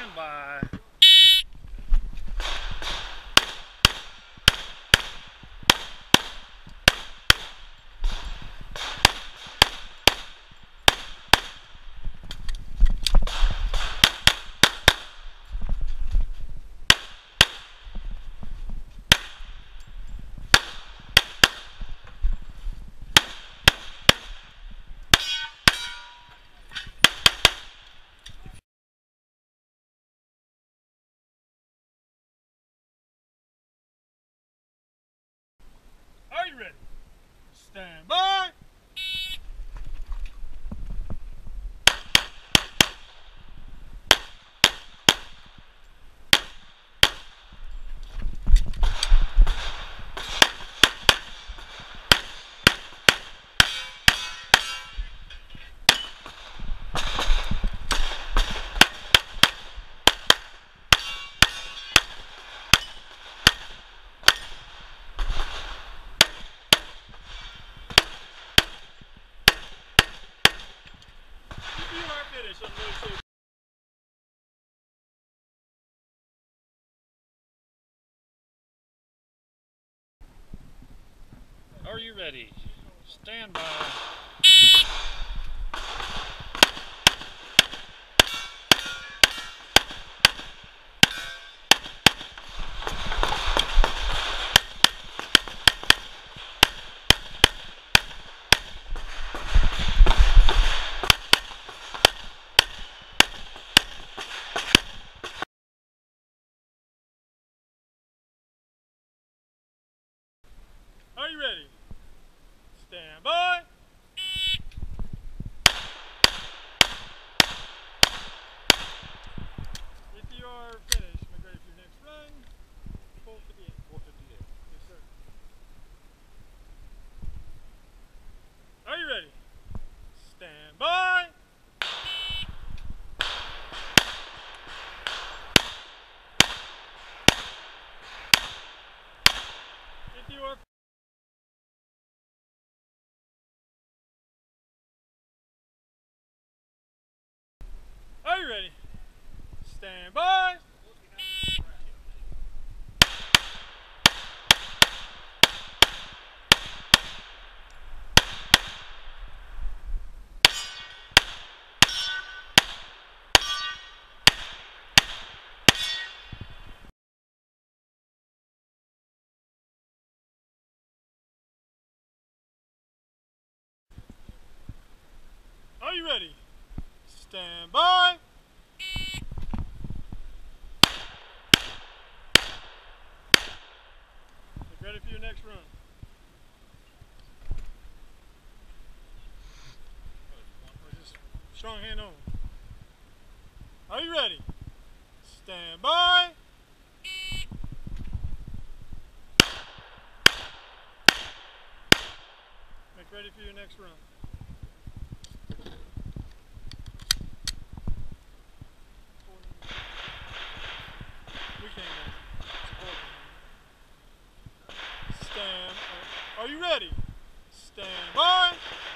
Stand by. Are you ready? Stand by. You are finished. I'm going to Are you ready? Stand by. Are you ready? Stand by. If you are finished, make ready for your next run. 458. 458. Yes, sir. Are you ready? Stand by. If you are Are you ready? Stand by. Are you ready? Stand by. Get ready for your next run. Just strong hand on. Are you ready? Stand by. Make ready for your next run. We can't Stand. Are you ready? Stand by.